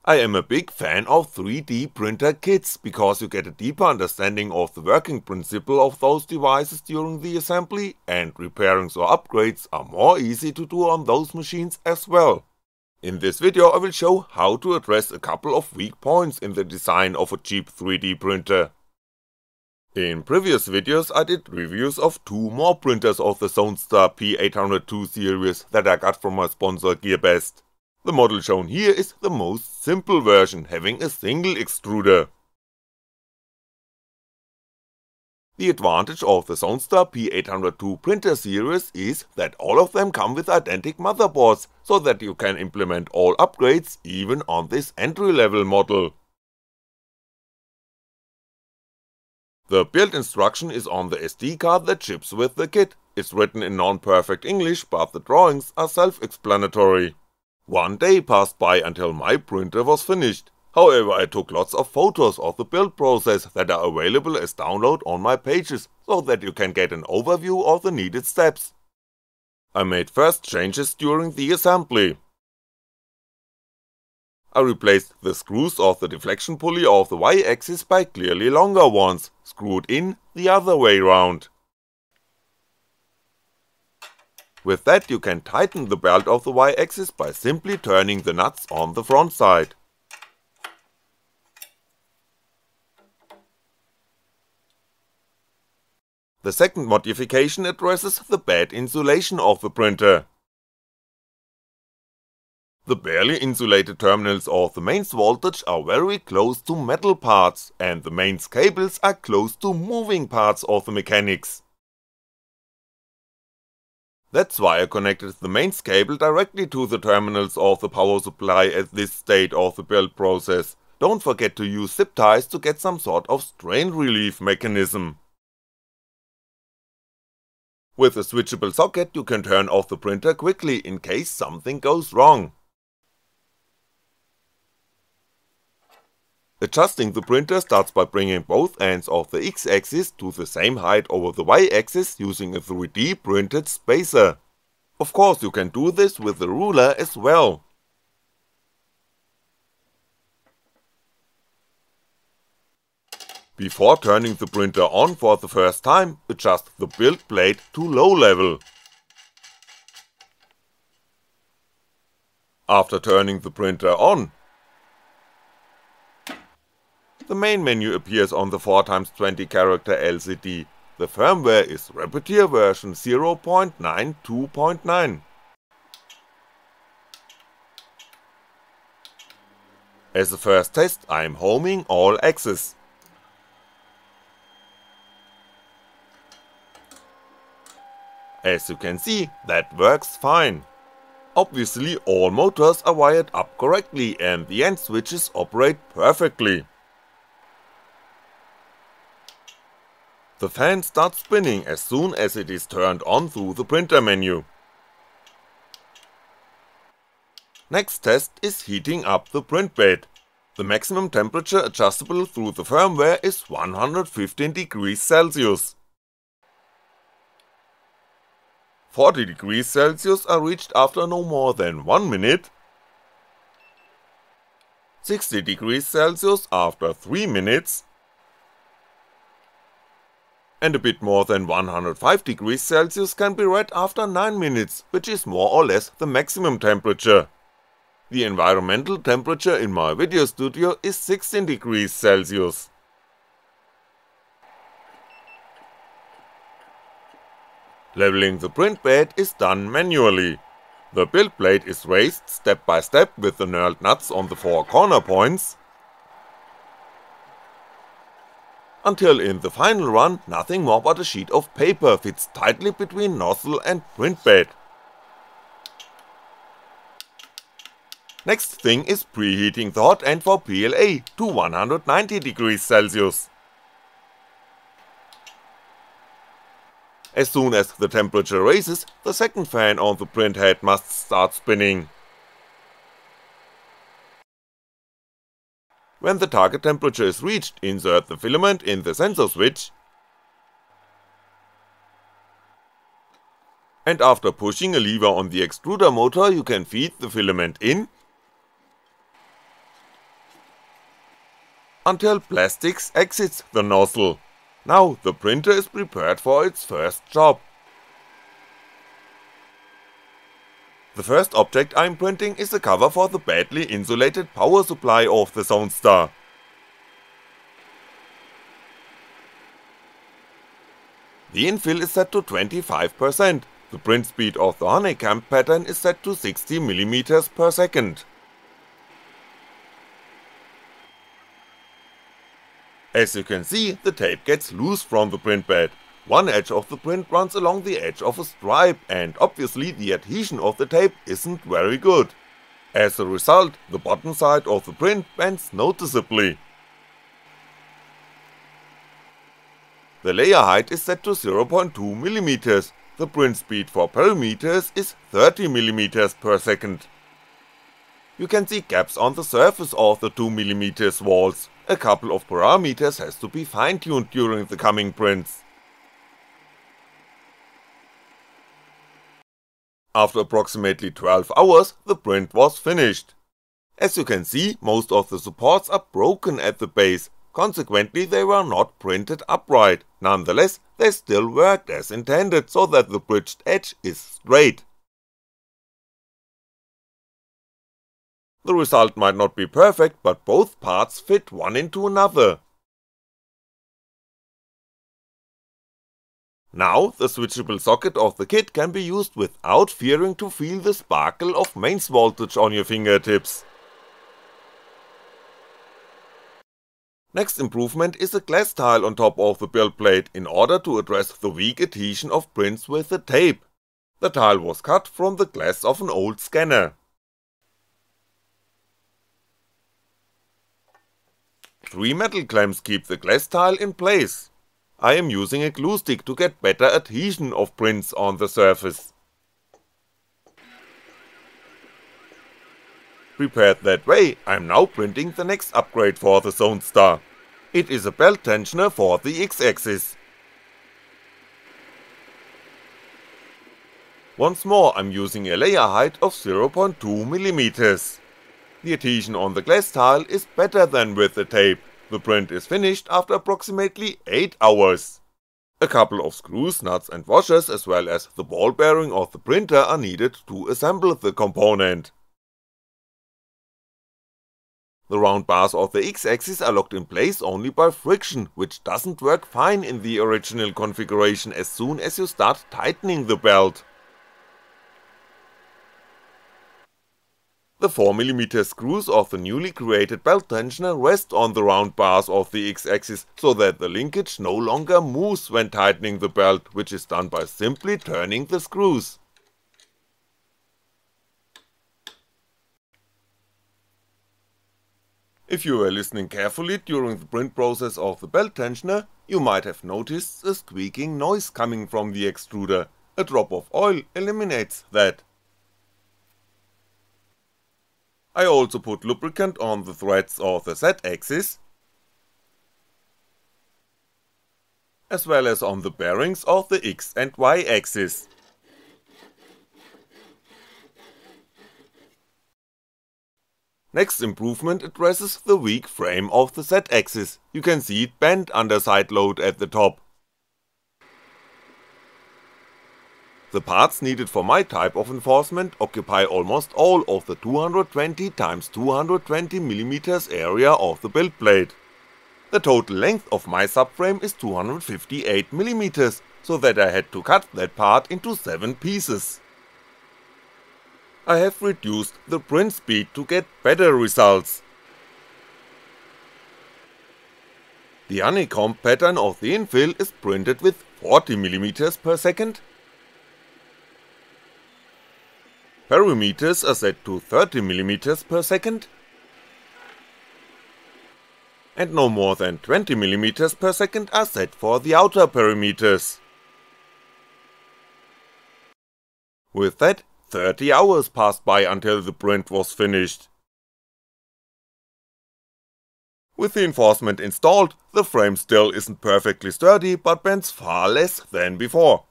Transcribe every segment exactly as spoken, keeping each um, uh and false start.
I am a big fan of three D printer kits because you get a deeper understanding of the working principle of those devices during the assembly, and repairings or upgrades are more easy to do on those machines as well. In this video I will show how to address a couple of weak points in the design of a cheap three D printer. In previous videos I did reviews of two more printers of the Zonestar P eight oh two series that I got from my sponsor GearBest. The model shown here is the most simple version, having a single extruder. The advantage of the Zonestar P eight oh two printer series is that all of them come with identical motherboards, so that you can implement all upgrades even on this entry level model. The build instruction is on the S D card that ships with the kit. It's written in non-perfect English, but the drawings are self-explanatory. One day passed by until my printer was finished, however I took lots of photos of the build process that are available as download on my pages, so that you can get an overview of the needed steps. I made first changes during the assembly. I replaced the screws of the deflection pulley of the Y-axis by clearly longer ones, screwed in the other way round. With that you can tighten the belt of the Y-axis by simply turning the nuts on the front side. The second modification addresses the bad insulation of the printer. The barely insulated terminals of the mains voltage are very close to metal parts, and the mains cables are close to moving parts of the mechanics. That's why I connected the mains cable directly to the terminals of the power supply at this state of the build process. Don't forget to use zip ties to get some sort of strain relief mechanism. With a switchable socket you can turn off the printer quickly in case something goes wrong. Adjusting the printer starts by bringing both ends of the X-axis to the same height over the Y-axis using a three D printed spacer. Of course you can do this with a ruler as well. Before turning the printer on for the first time, adjust the build plate to low level. After turning the printer on, the main menu appears on the four by twenty character L C D, the firmware is Repetier version zero point nine two point nine. As a first test I am homing all axes. As you can see, that works fine. Obviously all motors are wired up correctly and the end switches operate perfectly. The fan starts spinning as soon as it is turned on through the printer menu. Next test is heating up the print bed. The maximum temperature adjustable through the firmware is one hundred fifteen degrees Celsius. forty degrees Celsius are reached after no more than one minute, sixty degrees Celsius after three minutes, and a bit more than one hundred five degrees Celsius can be read after nine minutes, which is more or less the maximum temperature. The environmental temperature in my video studio is sixteen degrees Celsius. Leveling the print bed is done manually. The build plate is raised step by step with the knurled nuts on the four corner points, until in the final run nothing more but a sheet of paper fits tightly between nozzle and print bed. Next thing is preheating the hot end for P L A to one hundred ninety degrees Celsius. As soon as the temperature raises, the second fan on the print head must start spinning. When the target temperature is reached, insert the filament in the sensor switch, and after pushing a lever on the extruder motor you can feed the filament in until plastics exits the nozzle. Now the printer is prepared for its first job. The first object I'm printing is a cover for the badly insulated power supply of the Zonestar. The infill is set to twenty-five percent, the print speed of the honeycomb pattern is set to sixty millimeters per second. As you can see, the tape gets loose from the print bed. One edge of the print runs along the edge of a stripe, and obviously the adhesion of the tape isn't very good. As a result, the bottom side of the print bends noticeably. The layer height is set to zero point two millimeters, the print speed for perimeters is thirty millimeters per second. You can see gaps on the surface of the two millimeter walls, a couple of parameters has to be fine-tuned during the coming prints. After approximately twelve hours, the print was finished. As you can see, most of the supports are broken at the base, consequently they were not printed upright, nonetheless they still worked as intended so that the bridged edge is straight. The result might not be perfect, but both parts fit one into another. Now the switchable socket of the kit can be used without fearing to feel the sparkle of mains voltage on your fingertips. Next improvement is a glass tile on top of the build plate in order to address the weak adhesion of prints with the tape. The tile was cut from the glass of an old scanner. Three metal clamps keep the glass tile in place. I am using a glue stick to get better adhesion of prints on the surface. Prepared that way, I'm now printing the next upgrade for the Zonestar. It is a belt tensioner for the X-axis. Once more I'm using a layer height of zero point two millimeters. The adhesion on the glass tile is better than with the tape, the print is finished after approximately eight hours. A couple of screws, nuts and washers as well as the ball bearing of the printer are needed to assemble the component. The round bars of the X-axis are locked in place only by friction, which doesn't work fine in the original configuration as soon as you start tightening the belt. The four millimeter screws of the newly created belt tensioner rest on the round bars of the X-axis so that the linkage no longer moves when tightening the belt, which is done by simply turning the screws. If you were listening carefully during the print process of the belt tensioner, you might have noticed a squeaking noise coming from the extruder. A drop of oil eliminates that. I also put lubricant on the threads of the Z-axis, as well as on the bearings of the X and Y axis. Next improvement addresses the weak frame of the Z-axis, you can see it bent under side load at the top. The parts needed for my type of enforcement occupy almost all of the two hundred twenty by two hundred twenty millimeter area of the build plate. The total length of my subframe is two hundred fifty-eight millimeters, so that I had to cut that part into seven pieces. I have reduced the print speed to get better results. The honeycomb pattern of the infill is printed with forty millimeters per second. Perimeters are set to thirty millimeters per second. And no more than twenty millimeters per second are set for the outer perimeters. With that, thirty hours passed by until the print was finished. With the enforcement installed, the frame still isn't perfectly sturdy, but bends far less than before.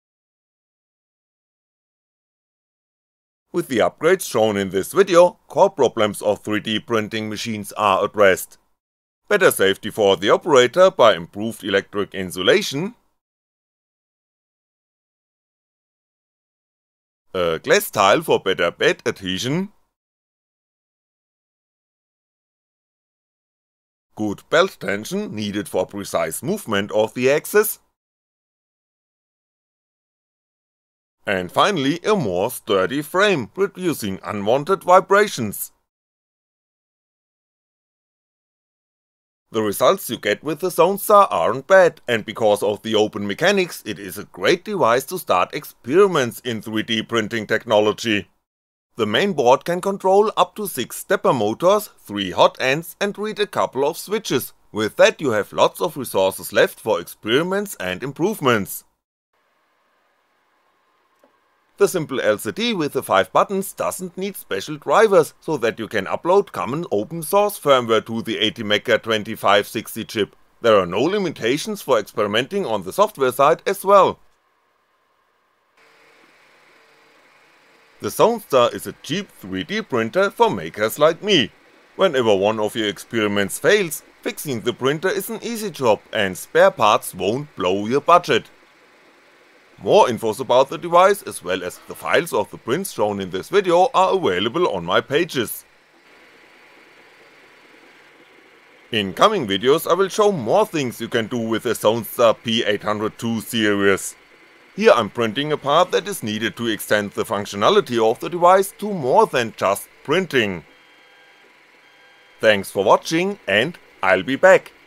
With the upgrades shown in this video, core problems of three D printing machines are addressed. better safety for the operator by improved electric insulation, a glass tile for better bed adhesion, good belt tension needed for precise movement of the axis, and finally a more sturdy frame, reducing unwanted vibrations. The results you get with the ZoneStar aren't bad, and because of the open mechanics, it is a great device to start experiments in three D printing technology. The main board can control up to six stepper motors, three hot ends and read a couple of switches. With that you have lots of resources left for experiments and improvements. The simple L C D with the five buttons doesn't need special drivers, so that you can upload common open source firmware to the ATmega twenty-five sixty chip. There are no limitations for experimenting on the software side as well. The ZoneStar is a cheap three D printer for makers like me. Whenever one of your experiments fails, fixing the printer is an easy job and spare parts won't blow your budget. More infos about the device as well as the files of the prints shown in this video are available on my pages. In coming videos I will show more things you can do with the ZoneStar P eight oh two series. Here I'm printing a part that is needed to extend the functionality of the device to more than just printing. Thanks for watching and I'll be back.